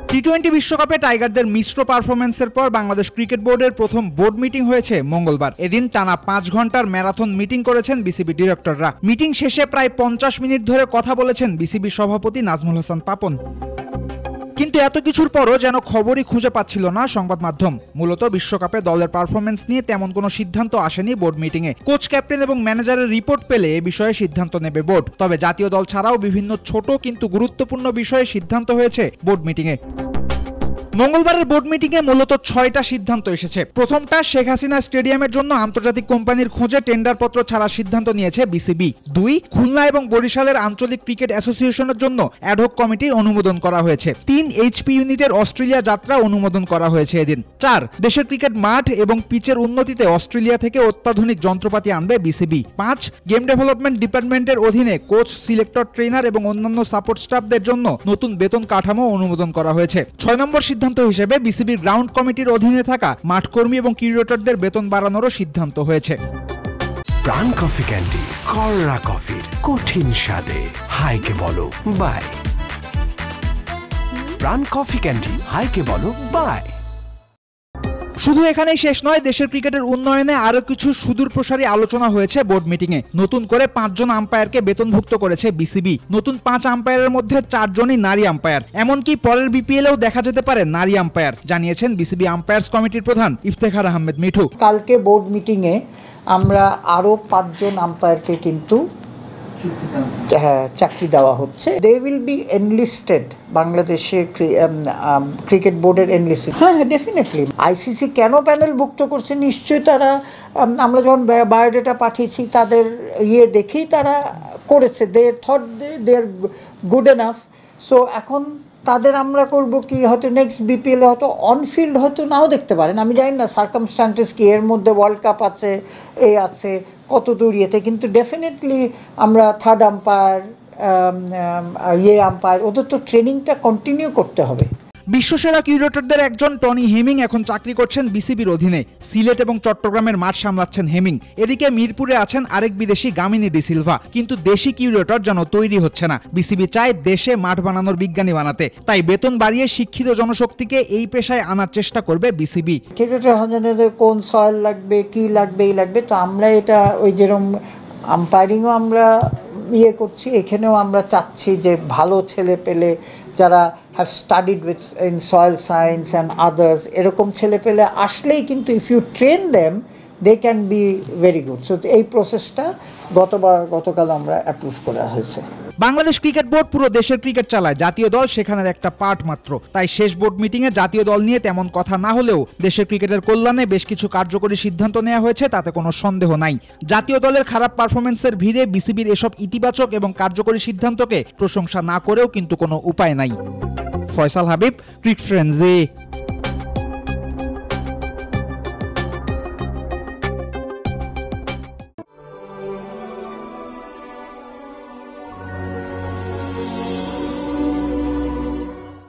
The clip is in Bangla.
টি-20 বিশ্বকাপে টাইগারদের মিশ্র পারফরম্যান্সের পর বাংলাদেশ ক্রিকেট বোর্ডের প্রথম বোর্ড মিটিং হয়েছে মঙ্গলবার। এদিন টানা 5 ঘন্টার ম্যারাথন মিটিং করেছেন বিসিবি ডিরেক্টররা। মিটিং শেষে প্রায় 50 মিনিট ধরে কথা বলেছেন বিসিবি সভাপতি নাজমুল হাসান পাপন। কিন্তু এত কিছুর পরও যেন খবরই খুঁজে পাচ্ছিল না সংবাদ মাধ্যম। মূলত বিশ্বকাপে দলের পারফরম্যান্স নিয়ে তেমন কোনো সিদ্ধান্ত আসেনি বোর্ড মিটিংয়ে। কোচ, ক্যাপ্টেন এবং ম্যানেজারের রিপোর্ট পেলে এ বিষয়ে সিদ্ধান্ত নেবে বোর্ড। তবে জাতীয় দল ছাড়াও বিভিন্ন ছোট কিন্তু গুরুত্বপূর্ণ বিষয়ে সিদ্ধান্ত হয়েছে বোর্ড মিটিংয়ে। মঙ্গলবারের বোর্ড মিটিংয়ে মূলত 6টা সিদ্ধান্ত এসেছে। প্রথমটা, শেখ হাসিনা স্টেডিয়ামের জন্য আন্তর্জাতিক কোম্পানির খোঁজে টেন্ডারপত্র ছাড়ার সিদ্ধান্ত নিয়েছে বিসিবি। 2, খুলনা এবং বরিশালের আঞ্চলিক ক্রিকেট অ্যাসোসিয়েশনের জন্য অ্যাডহক কমিটির অনুমোদন করা হয়েছে। 3, এইচপি ইউনিটের অস্ট্রেলিয়া যাত্রা অনুমোদন করা হয়েছে এদিন। 4, দেশের ক্রিকেট মাঠ এবং পিচের উন্নতিতে অস্ট্রেলিয়া থেকে অত্যাধুনিক যন্ত্রপাতি আনবে বিসিবি। 5, গেম ডেভেলপমেন্ট ডিপার্টমেন্টের অধীনে কোচ, সিলেক্টর, ট্রেনার এবং অন্যান্য সাপোর্ট স্টাফদের জন্য নতুন বেতন কাঠামো অনুমোদন করা হয়েছে। 6 নম্বর সিদ্ধান্ত হিসেবে বিসিবির গ্রাউন্ড কমিটির অধীনে থাকা মাঠকর্মী এবং কিউরেটরদের বেতন বাড়ানোরও সিদ্ধান্ত হয়েছে। প্রাণ কফি ক্যান্ডি, কররা কফির কঠিন স্বাদে হাইকে বলো বাই। প্রাণ কফি ক্যান্ডি, হাইকে বলো বাই। শুধু এখানেই শেষ নয়, দেশের ক্রিকেটের উন্নয়নে আরো কিছু সুদূরপ্রসারী আলোচনা হয়েছে বোর্ড মিটিংয়ে। নতুন করে 5 জন আম্পায়ারকে বেতনভুক্ত করেছে বিসিবি। নতুন 5 আম্পায়ারের মধ্যে 4 জনই নারী আম্পায়ার। এমনকি পরের বিপিএলেও দেখা যেতে পারে নারী আম্পায়ার, জানিয়েছেন বিসিবি আম্পায়ার্স কমিটির প্রধান ইফতেখার আহমেদ মিঠু। কালকে বোর্ড মিটিংয়ে আমরা আরো 5 জন আম্পায়ারকে কিন্তু চাকরি দেওয়া হচ্ছে। দে উইল বি এনলিস্টেড বাংলাদেশের ক্রিকেট বোর্ডের এনলিস্টেড। হ্যাঁ, ডেফিনেটলি। আইসিসি কেন প্যানেলভুক্ত করছে, নিশ্চয়ই তারা, আমরা যখন বায়োডাটা পাঠিয়েছি তাদের দেখেই তারা করেছে। They thought they are good enough. So এখন তাদের আমরা করব কি, হয়তো নেক্সট বিপিএল হয়তো অনফিল্ড হয়তো নাও দেখতে পারেন, আমি জানি না সার্কামস্ট্যান্সেস কি, এর মধ্যে ওয়ার্ল্ড কাপ আছে, আছে কত দূর ইয়েতে, কিন্তু ডেফিনেটলি আমরা থার্ড আম্পায়ার, আম্পায়ার, ওদের তো ট্রেনিংটা কন্টিনিউ করতে হবে। বিশ্বসেরা কিউরেটরদের একজন টনি হেমিং এখন চাকরি করছেন বিসিবির অধীনে। সিলেট এবং চট্টগ্রামের মাঠ সামলাচ্ছেন হেমিং। এদিকে মিরপুরে আছেন আরেক বিদেশি গামিনী ডি সিলভা। কিন্তু দেশি কিউরেটর যেন তৈরি হচ্ছে না। বিসিবি চায় দেশে মাঠ বানানোর বিজ্ঞানী বানাতে, তাই বেতন বাড়িয়ে শিক্ষিত জনশক্তিকে এই পেশায় আনার চেষ্টা করবে বিসিবি। কিউরেটর হাজারের কোন সয়েল লাগবে, কি লাগবে, এই লাগবে, তো আমরা এটা ওই যেরকম আম্পায়ারিংও আমরা করছি, এখানেও আমরা চাচ্ছি যে ভালো ছেলে পেলে যারা have studied with in soil science and others, এরকম ছেলে পেলে আসলেই কিন্তু if you train them they can be very good. So এই প্রসেসটা গতকাল আমরা অ্যাপ্রুভ করা হয়েছে। বাংলাদেশ ক্রিকেট বোর্ড পুরো দেশের ক্রিকেট চালায়, জাতীয় দল সেখানের একটা পার্ট মাত্র। তাই শেষ বোর্ড মিটিংয়ে জাতীয় দল নিয়ে তেমন কথা না হলেও দেশের ক্রিকেটের কল্যাণে বেশ কিছু কার্যকরী সিদ্ধান্ত নেওয়া হয়েছে, তাতে কোনো সন্দেহ নাই। জাতীয় দলের খারাপ পারফরমেন্সের ভিড়ে বিসিবির এসব ইতিবাচক এবং কার্যকরী সিদ্ধান্তকে প্রশংসা না করেও কিন্তু কোনো উপায় নাই। ফয়সাল হাবিব, ক্রিকেট ফ্রেন্ডজি।